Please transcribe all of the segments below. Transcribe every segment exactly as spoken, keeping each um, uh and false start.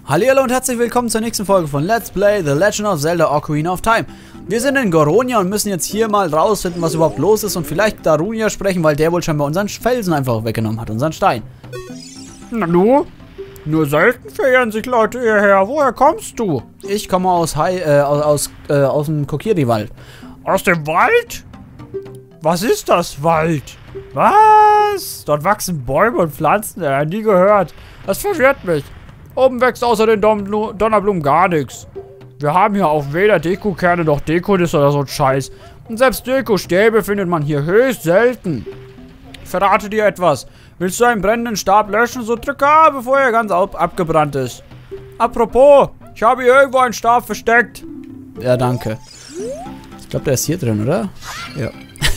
Hallihallo und herzlich willkommen zur nächsten Folge von Let's Play The Legend of Zelda Ocarina of Time. Wir sind in Goronia und müssen jetzt hier mal rausfinden, was überhaupt los ist und vielleicht Darunia sprechen, weil der wohl scheinbar unseren Felsen einfach weggenommen hat, unseren Stein. Nanu? Nur selten verirren sich Leute hierher. Woher kommst du? Ich komme aus Hai, äh, aus, aus, äh, aus dem Kokiri-Wald. Aus dem Wald? Was ist das, Wald? Was? Dort wachsen Bäume und Pflanzen, äh, nie gehört. Das verwirrt mich. Oben wächst außer den Don Donnerblumen gar nichts. Wir haben hier auch weder Dekokerne noch Dekonüsse oder so ein Scheiß. Und selbst Dekostäbe findet man hier höchst selten. Ich verrate dir etwas. Willst du einen brennenden Stab löschen, so drücke A, bevor er ganz ab abgebrannt ist. Apropos, ich habe hier irgendwo einen Stab versteckt. Ja, danke. Ich glaube, der ist hier drin, oder? Ja.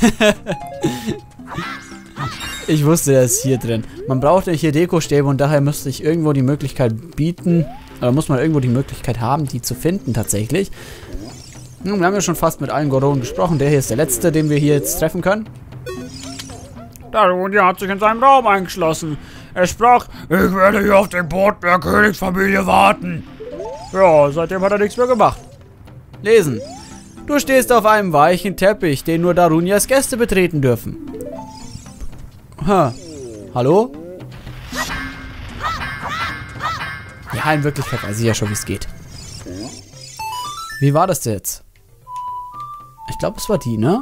Ich wusste, der ist hier drin. Man braucht ja hier Dekostäbe und daher müsste ich irgendwo die Möglichkeit bieten, oder muss man irgendwo die Möglichkeit haben, die zu finden tatsächlich. Nun, wir haben ja schon fast mit allen Goronen gesprochen. Der hier ist der letzte, den wir hier jetzt treffen können. Darunia hat sich in seinem Raum eingeschlossen. Er sprach, ich werde hier auf den Boot der Königsfamilie warten. Ja, seitdem hat er nichts mehr gemacht. Lesen. Du stehst auf einem weichen Teppich, den nur Darunias Gäste betreten dürfen. Huh. Hallo? Ja, in Wirklichkeit weiß ich ja schon, wie es geht. Wie war das jetzt? Ich glaube, es war die, ne?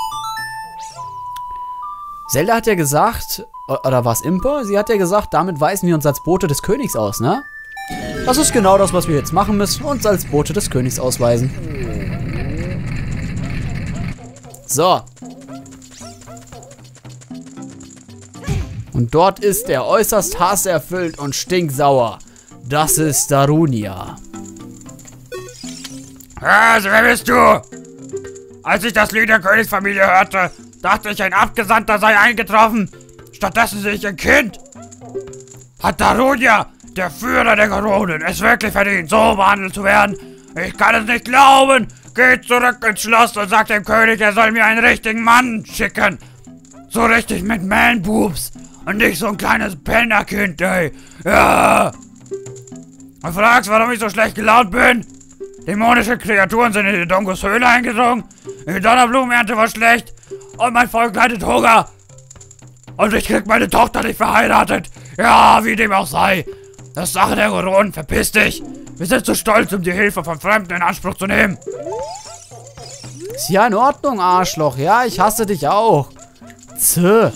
Zelda hat ja gesagt, oder war es Impa? Sie hat ja gesagt, damit weisen wir uns als Bote des Königs aus, ne? Das ist genau das, was wir jetzt machen müssen, uns als Bote des Königs ausweisen. So. Und dort ist er äußerst hasserfüllt und stinksauer. Das ist Darunia. Also, wer bist du? Als ich das Lied der Königsfamilie hörte, dachte ich, ein Abgesandter sei eingetroffen. Stattdessen sehe ich ein Kind. Hat Darunia, der Führer der Goronen, es wirklich verdient, so behandelt zu werden? Ich kann es nicht glauben. Geht zurück ins Schloss und sagt dem König, er soll mir einen richtigen Mann schicken. So richtig mit Man-Boobs. Und nicht so ein kleines Pennerkind, ey. Ja. Und fragst, warum ich so schlecht gelaunt bin? Dämonische Kreaturen sind in die Dongos Höhle eingedrungen. Die Donnerblumenernte war schlecht. Und mein Volk leidet Hunger. Und ich krieg meine Tochter nicht verheiratet. Ja, wie dem auch sei. Das ist Sache der Goronen. Verpiss dich. Wir sind zu stolz, um die Hilfe von Fremden in Anspruch zu nehmen. Ist ja in Ordnung, Arschloch. Ja, ich hasse dich auch. Zäh.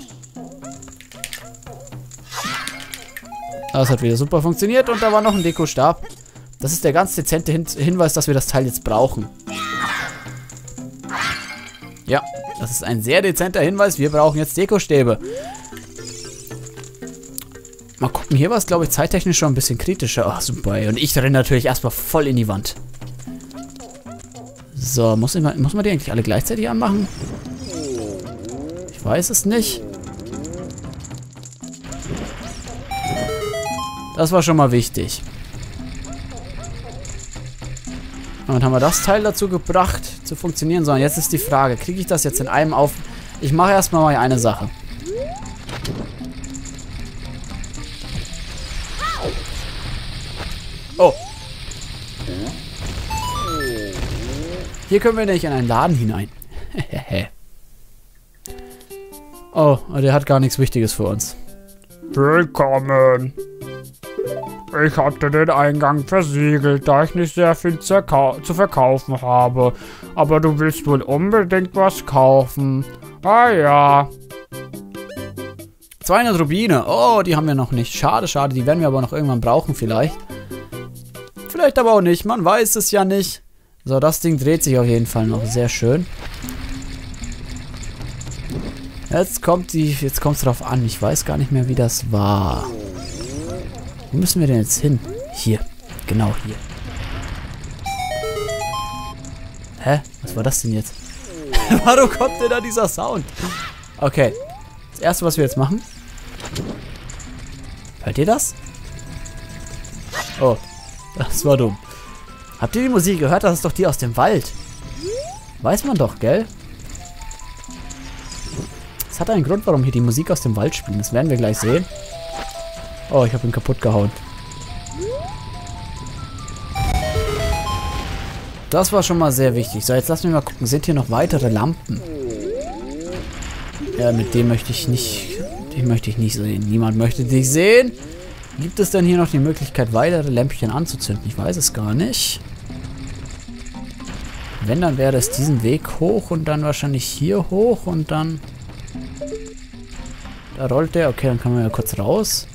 Das hat wieder super funktioniert und da war noch ein Dekostab. Das ist der ganz dezente Hin Hinweis, dass wir das Teil jetzt brauchen. Ja, das ist ein sehr dezenter Hinweis. Wir brauchen jetzt Dekostäbe. Mal gucken, hier war es, glaube ich, zeittechnisch schon ein bisschen kritischer. Ach, super. Und ich renne natürlich erstmal voll in die Wand. So, muss, ich mal, muss man die eigentlich alle gleichzeitig anmachen? Ich weiß es nicht. Das war schon mal wichtig. Und dann haben wir das Teil dazu gebracht, zu funktionieren. So, und jetzt ist die Frage, kriege ich das jetzt in einem auf... Ich mache erstmal mal eine Sache. Oh. Hier können wir nicht in einen Laden hinein. Oh, der hat gar nichts Wichtiges für uns. Willkommen. Ich hatte den Eingang versiegelt, da ich nicht sehr viel zu verkaufen habe. Aber du willst wohl unbedingt was kaufen. Ah ja. zweihundert Rubine. Oh, die haben wir noch nicht. Schade, schade. Die werden wir aber noch irgendwann brauchen vielleicht. Vielleicht aber auch nicht. Man weiß es ja nicht. So, das Ding dreht sich auf jeden Fall noch. Sehr schön. Jetzt kommt die, jetzt kommt es drauf an. Ich weiß gar nicht mehr, wie das war. Wo müssen wir denn jetzt hin? Hier. Genau hier. Hä? Was war das denn jetzt? Warum kommt denn da dieser Sound? Okay. Das erste, was wir jetzt machen. Hört ihr das? Oh. Das war dumm. Habt ihr die Musik gehört? Das ist doch die aus dem Wald. Weiß man doch, gell? Es hat einen Grund, warum hier die Musik aus dem Wald spielt. Das werden wir gleich sehen. Oh, ich habe ihn kaputt gehauen. Das war schon mal sehr wichtig. So, jetzt lassen wir mal gucken. Sind hier noch weitere Lampen? Ja, mit dem möchte ich nicht... Den möchte ich nicht sehen. Niemand möchte dich sehen. Gibt es denn hier noch die Möglichkeit, weitere Lämpchen anzuzünden? Ich weiß es gar nicht. Wenn, dann wäre es diesen Weg hoch und dann wahrscheinlich hier hoch und dann... Da rollt der. Okay, dann kann man ja kurz raus.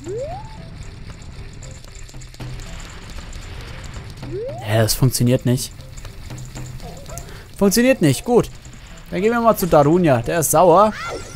Ja, das funktioniert nicht. Funktioniert nicht. Gut. Dann gehen wir mal zu Darunia. Der ist sauer.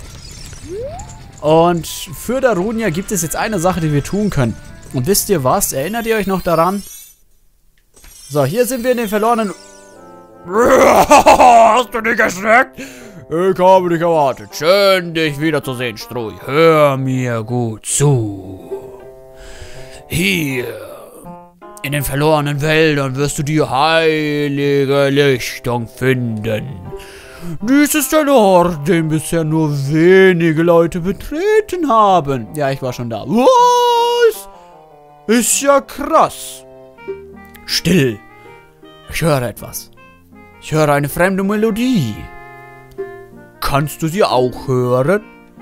Und für Darunia gibt es jetzt eine Sache, die wir tun können. Und wisst ihr was? Erinnert ihr euch noch daran? So, hier sind wir in den verlorenen... Hast du dich erschreckt? Ich habe dich erwartet. Schön, dich wiederzusehen, Strui. Hör mir gut zu. Hier, in den verlorenen Wäldern wirst du die heilige Lichtung finden. Dies ist ein Ort, den bisher nur wenige Leute betreten haben. Ja, ich war schon da. Was? Ist ja krass. Still. Ich höre etwas. Ich höre eine fremde Melodie. Kannst du sie auch hören?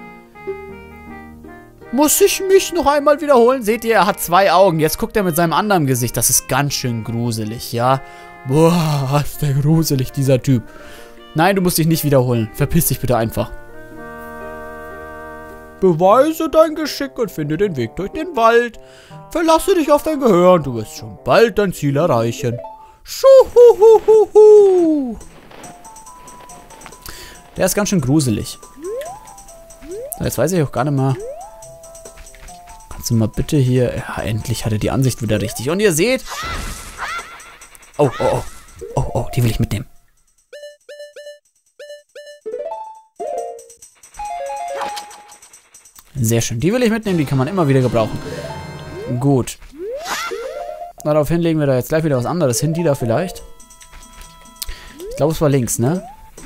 Muss ich mich noch einmal wiederholen? Seht ihr, er hat zwei Augen. Jetzt guckt er mit seinem anderen Gesicht. Das ist ganz schön gruselig, ja? Boah, ist der gruselig, dieser Typ. Nein, du musst dich nicht wiederholen. Verpiss dich bitte einfach. Beweise dein Geschick und finde den Weg durch den Wald. Verlasse dich auf dein Gehör und du wirst schon bald dein Ziel erreichen. Schuhuhuhuhu. Der ist ganz schön gruselig. Jetzt weiß ich auch gar nicht mehr. Kannst du mal bitte hier... Ja, endlich hat er die Ansicht wieder richtig. Und ihr seht... Oh, oh, oh. Oh, oh, die will ich mitnehmen. Sehr schön. Die will ich mitnehmen. Die kann man immer wieder gebrauchen. Gut. Daraufhin legen wir da jetzt gleich wieder was anderes hin. Die da vielleicht. Ich glaube, es war links, ne?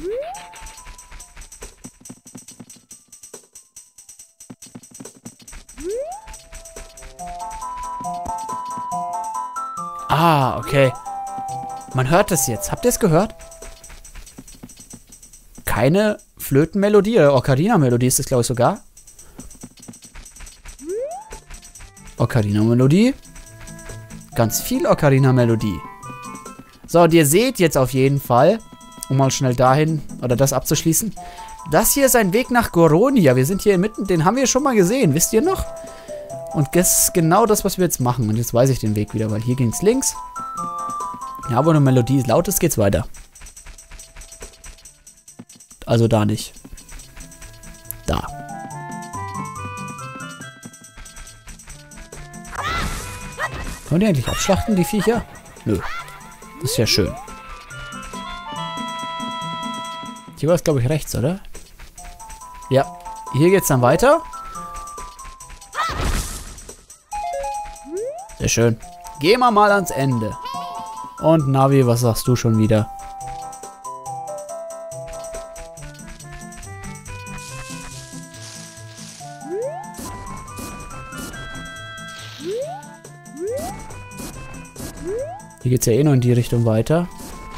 Ah, okay. Man hört es jetzt. Habt ihr es gehört? Keine Flötenmelodie oder Ocarina-Melodie ist es, glaube ich, sogar. Ocarina-Melodie. Ganz viel Ocarina-Melodie. So, und ihr seht jetzt auf jeden Fall, um mal schnell dahin, oder das abzuschließen, das hier ist ein Weg nach Goronia. Wir sind hier mitten, den haben wir schon mal gesehen, wisst ihr noch? Und das ist genau das, was wir jetzt machen. Und jetzt weiß ich den Weg wieder, weil hier ging es links. Ja, wo eine Melodie laut ist, geht's weiter. Also da nicht. Da. Können die eigentlich abschlachten, die Viecher? Nö. Das ist ja schön. Hier war es, glaube ich, rechts, oder? Ja. Hier geht's dann weiter. Sehr schön. Gehen wir mal ans Ende. Und Navi, was sagst du schon wieder? Hier geht es ja eh noch in die Richtung weiter.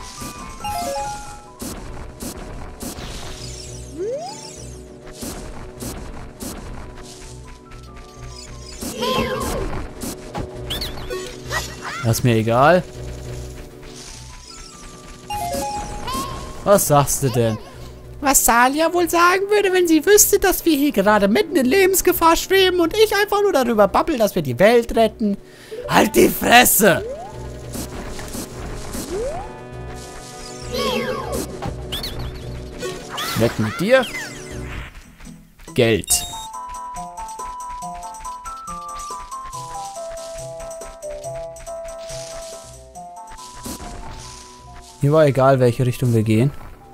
Das ist mir egal. Was sagst du denn? Was Salia wohl sagen würde, wenn sie wüsste, dass wir hier gerade mitten in Lebensgefahr schweben und ich einfach nur darüber babbel, dass wir die Welt retten? Halt die Fresse! Weg mit dir. Geld. Mir war egal, welche Richtung wir gehen.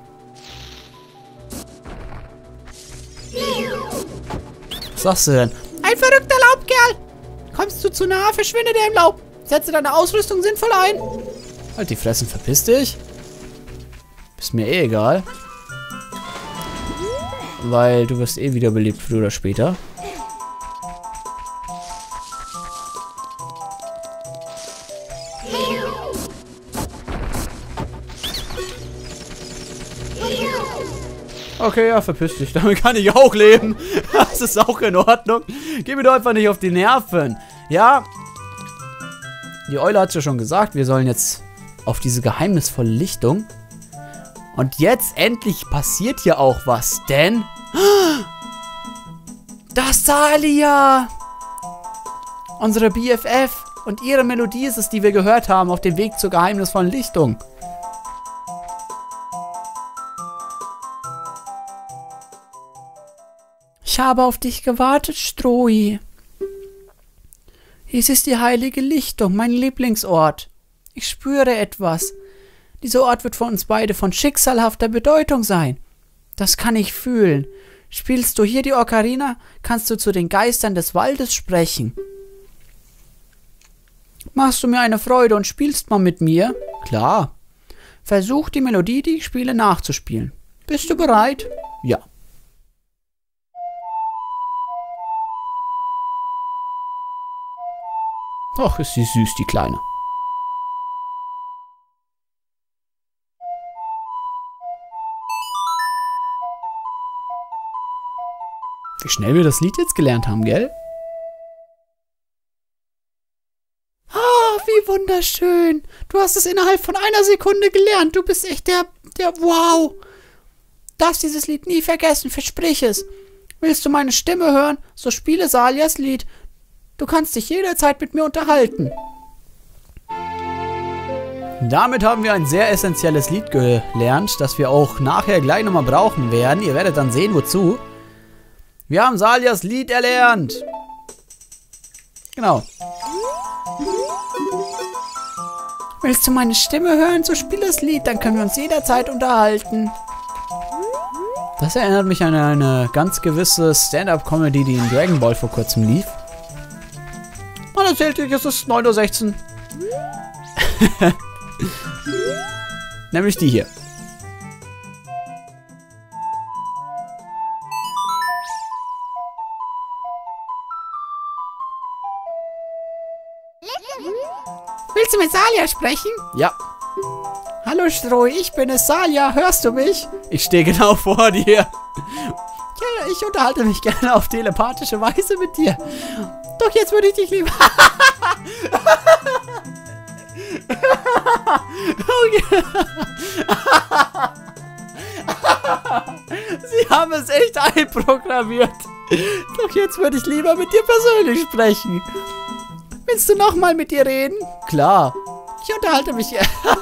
Was sagst du denn? Ein verrückter Laubkerl! Kommst du zu nahe, verschwinde der im Laub. Setze deine Ausrüstung sinnvoll ein. Halt die Fressen, verpiss dich. Ist mir eh egal. Weil du wirst eh wiederbelebt, früher oder später. Okay, ja, verpiss dich. Damit kann ich auch leben. Das ist auch in Ordnung. Geh mir doch einfach nicht auf die Nerven. Ja. Die Eule hat ja schon gesagt, wir sollen jetzt auf diese geheimnisvolle Lichtung. Und jetzt endlich passiert hier auch was, denn... Das Salia! Unsere B F F und ihre Melodie ist es, die wir gehört haben auf dem Weg zur geheimnisvollen Lichtung. Ich habe auf dich gewartet, Strohi. Dies ist die heilige Lichtung, mein Lieblingsort. Ich spüre etwas. Dieser Ort wird für uns beide von schicksalhafter Bedeutung sein. Das kann ich fühlen. Spielst du hier die Ocarina, kannst du zu den Geistern des Waldes sprechen. Machst du mir eine Freude und spielst mal mit mir? Klar. Versuch die Melodie, die ich spiele, nachzuspielen. Bist du bereit? Ja. Ach, ist sie süß, die Kleine. Wie schnell wir das Lied jetzt gelernt haben, gell? Ah, wie wunderschön. Du hast es innerhalb von einer Sekunde gelernt. Du bist echt der, der, wow. Darfst dieses Lied nie vergessen, versprich es. Willst du meine Stimme hören, so spiele Salias Lied. Du kannst dich jederzeit mit mir unterhalten. Damit haben wir ein sehr essentielles Lied gelernt, das wir auch nachher gleich nochmal brauchen werden. Ihr werdet dann sehen, wozu. Wir haben Salias Lied erlernt. Genau. Willst du meine Stimme hören, so spiel das Lied, dann können wir uns jederzeit unterhalten. Das erinnert mich an eine ganz gewisse Stand-Up-Comedy, die in Dragon Ball vor kurzem lief. Man erzählt sich, es ist neun Uhr sechzehn. Nämlich die hier. Willst du mit Salia sprechen? Ja. Hallo Stroh, ich bin es, Salia. Hörst du mich? Ich stehe genau vor dir. Ja, ich unterhalte mich gerne auf telepathische Weise mit dir. Doch jetzt würde ich dich lieber... Sie haben es echt einprogrammiert. Doch jetzt würde ich lieber mit dir persönlich sprechen. Willst du nochmal mit dir reden? Klar. Ich unterhalte mich...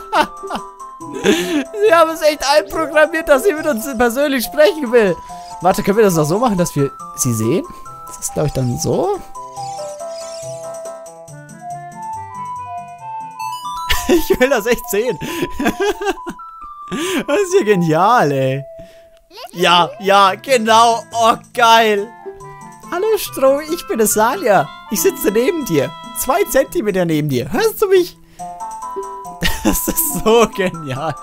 Sie haben es echt einprogrammiert, dass sie mit uns persönlich sprechen will. Warte, können wir das noch so machen, dass wir sie sehen? Das ist, glaube ich, dann so. Ich will das echt sehen. Das ist ja genial, ey. Ja, ja, genau. Oh, geil. Hallo, Stroh, ich bin es, Salia. Ich sitze neben dir. Zwei Zentimeter neben dir. Hörst du mich? Das ist so genial.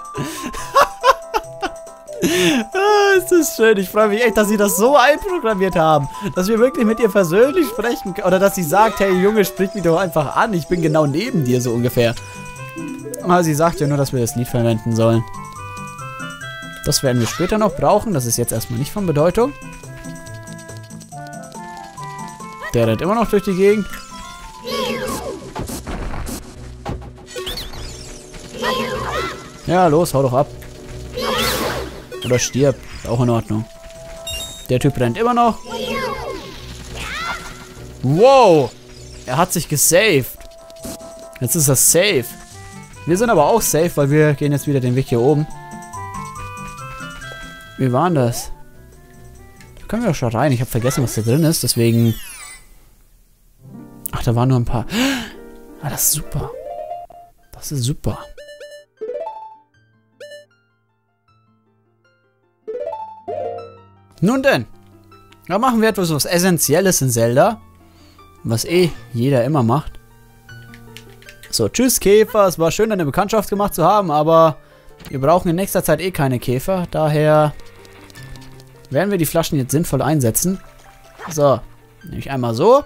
Ah, ist das schön. Ich freue mich echt, dass sie das so einprogrammiert haben. Dass wir wirklich mit ihr persönlich sprechen können. Oder dass sie sagt, hey Junge, sprich mich doch einfach an. Ich bin genau neben dir, so ungefähr. Aber sie sagt ja nur, dass wir das Lied verwenden sollen. Das werden wir später noch brauchen. Das ist jetzt erstmal nicht von Bedeutung. Der rennt immer noch durch die Gegend. Ja, los, hau doch ab. Oder stirb. Auch in Ordnung. Der Typ rennt immer noch. Wow. Er hat sich gesaved. Jetzt ist er safe. Wir sind aber auch safe, weil wir gehen jetzt wieder den Weg hier oben. Wie war denn das? Da können wir doch schon rein. Ich habe vergessen, was da drin ist. Deswegen... Ach, da waren nur ein paar... Ah, das ist super. Das ist super. Nun denn, da machen wir etwas was Essentielles in Zelda, was eh jeder immer macht. So, tschüss Käfer, es war schön, eine Bekanntschaft gemacht zu haben, aber wir brauchen in nächster Zeit eh keine Käfer, daher werden wir die Flaschen jetzt sinnvoll einsetzen. So, nehme ich einmal so.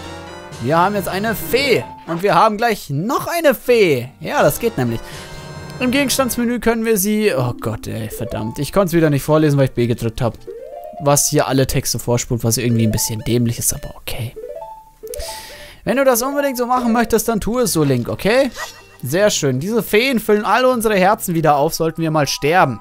Wir haben jetzt eine Fee und wir haben gleich noch eine Fee. Ja, das geht nämlich. Im Gegenstandsmenü können wir sie... Oh Gott, ey, verdammt. Ich konnte es wieder nicht vorlesen, weil ich B gedrückt habe. Was hier alle Texte vorspult, was irgendwie ein bisschen dämlich ist, aber okay. Wenn du das unbedingt so machen möchtest, dann tu es so, Link, okay? Sehr schön. Diese Feen füllen alle unsere Herzen wieder auf, sollten wir mal sterben.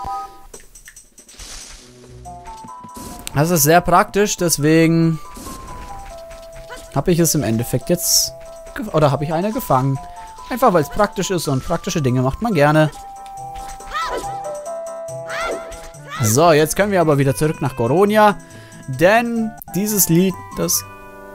Das ist sehr praktisch, deswegen habe ich es im Endeffekt jetzt... Oder habe ich eine gefangen. Einfach, weil es praktisch ist und praktische Dinge macht man gerne. So, jetzt können wir aber wieder zurück nach Goronia. Denn dieses Lied, das...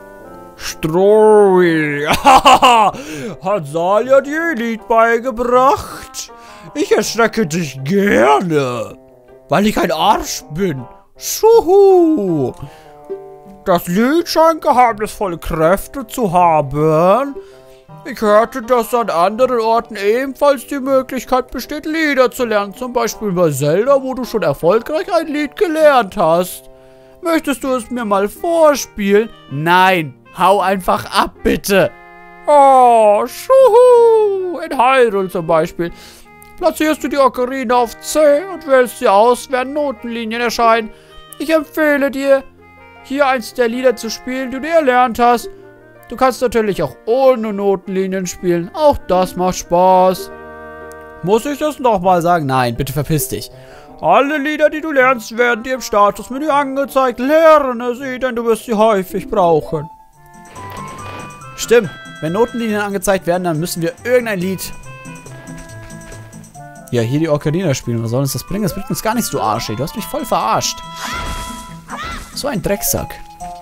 Strohi hat Salia dir ein Lied beigebracht. Ich erschrecke dich gerne, weil ich ein Arsch bin. Schuhu. Das Lied scheint geheimnisvolle Kräfte zu haben. Ich hörte, dass an anderen Orten ebenfalls die Möglichkeit besteht, Lieder zu lernen. Zum Beispiel bei Zelda, wo du schon erfolgreich ein Lied gelernt hast. Möchtest du es mir mal vorspielen? Nein, hau einfach ab, bitte. Oh, schuhu. In Hyrule zum Beispiel. Platzierst du die Ocarina auf C und wählst sie aus, während Notenlinien erscheinen. Ich empfehle dir, hier eins der Lieder zu spielen, die du erlernt hast. Du kannst natürlich auch ohne Notenlinien spielen. Auch das macht Spaß. Muss ich das nochmal sagen? Nein, bitte verpiss dich. Alle Lieder, die du lernst, werden dir im Statusmenü angezeigt. Lerne sie, denn du wirst sie häufig brauchen. Stimmt. Wenn Notenlinien angezeigt werden, dann müssen wir irgendein Lied... Ja, hier die Ocarina spielen. Was soll uns das bringen? Das bringt uns gar nichts, du Arsch, ey. Du hast mich voll verarscht. So ein Drecksack.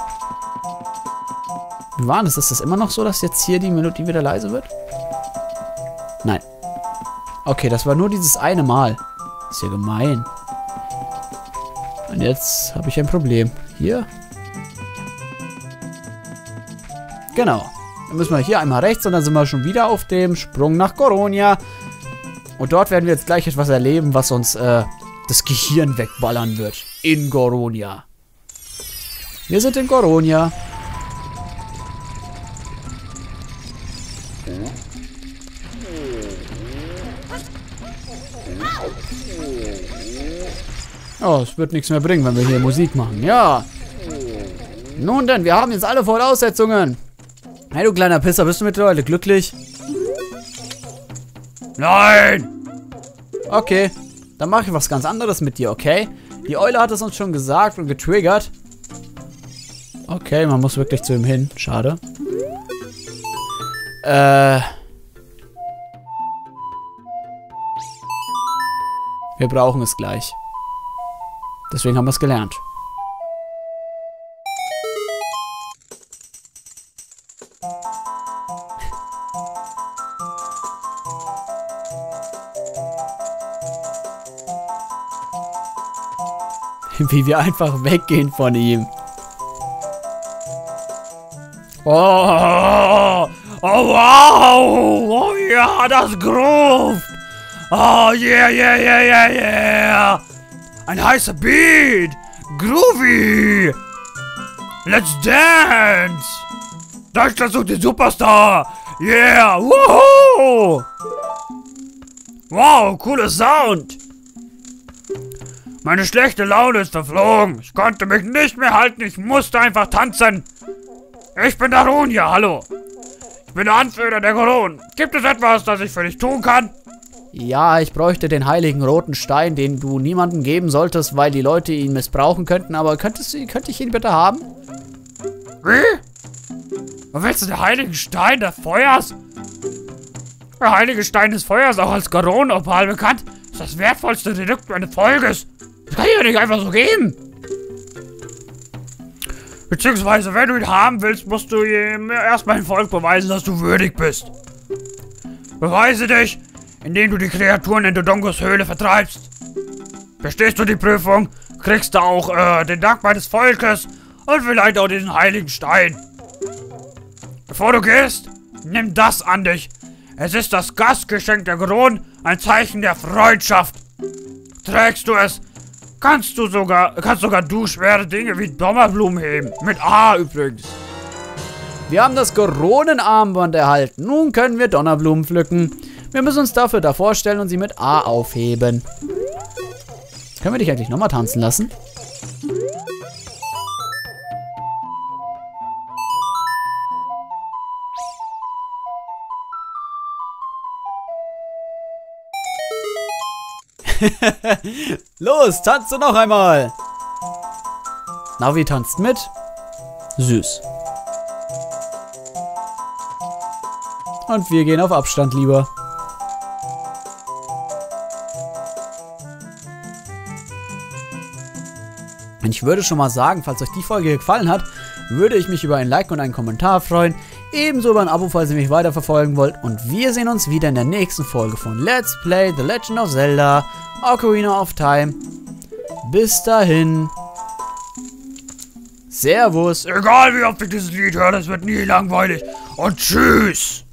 Wie war das? Ist das immer noch so, dass jetzt hier die Melodie wieder leise wird? Nein. Okay, das war nur dieses eine Mal. Ist ja gemein. Und jetzt habe ich ein Problem. Hier. Genau. Dann müssen wir hier einmal rechts und dann sind wir schon wieder auf dem Sprung nach Goronia. Und dort werden wir jetzt gleich etwas erleben, was uns äh, das Gehirn wegballern wird. In Goronia. Wir sind in Goronia. Oh, es wird nichts mehr bringen, wenn wir hier Musik machen. Ja. Nun denn, wir haben jetzt alle Voraussetzungen. Hey, du kleiner Pisser, bist du mittlerweile glücklich? Nein! Okay, dann mache ich was ganz anderes mit dir, okay? Die Eule hat es uns schon gesagt und getriggert. Okay, man muss wirklich zu ihm hin. Schade. Äh... Wir brauchen es gleich. Deswegen haben wir es gelernt. Wie wir einfach weggehen von ihm. Oh, oh wow! Oh ja, das groovt! Oh yeah, yeah, yeah, yeah, yeah! Ein heißer Beat! Groovy! Let's dance! Deutschland sucht den Superstar! Yeah! Woohoo! Wow, cooler Sound! Meine schlechte Laune ist verflogen. Ich konnte mich nicht mehr halten. Ich musste einfach tanzen. Ich bin Darunia, hallo. Ich bin der Anführer der Goron. Gibt es etwas, das ich für dich tun kann? Ja, ich bräuchte den heiligen roten Stein, den du niemandem geben solltest, weil die Leute ihn missbrauchen könnten. Aber könntest du, könnte ich ihn bitte haben? Wie? Und willst du den heiligen Stein des Feuers? Der heilige Stein des Feuers, auch als Goron-Opal bekannt, ist das wertvollste Relikt meines Volkes. Das kann ich ja nicht einfach so geben. Beziehungsweise, wenn du ihn haben willst, musst du ihm erstmal dem Volk beweisen, dass du würdig bist. Beweise dich, indem du die Kreaturen in Dodongos Höhle vertreibst. Bestehst du die Prüfung, kriegst du auch äh, den Dank meines Volkes und vielleicht auch diesen heiligen Stein. Bevor du gehst, nimm das an dich. Es ist das Gastgeschenk der Goron, ein Zeichen der Freundschaft. Trägst du es, kannst du sogar, kannst sogar du schwere Dinge wie Donnerblumen heben. Mit A übrigens. Wir haben das Goronenarmband erhalten. Nun können wir Donnerblumen pflücken. Wir müssen uns dafür davor stellen und sie mit A aufheben. Können wir dich eigentlich nochmal tanzen lassen? Los, tanzt du noch einmal. Navi tanzt mit. Süß. Und wir gehen auf Abstand lieber. Und ich würde schon mal sagen, falls euch die Folge gefallen hat, würde ich mich über ein Like und einen Kommentar freuen. Ebenso über ein Abo, falls ihr mich weiterverfolgen wollt. Und wir sehen uns wieder in der nächsten Folge von Let's Play The Legend of Zelda Ocarina of Time. Bis dahin. Servus. Egal wie oft ich dieses Lied höre, es wird nie langweilig. Und tschüss.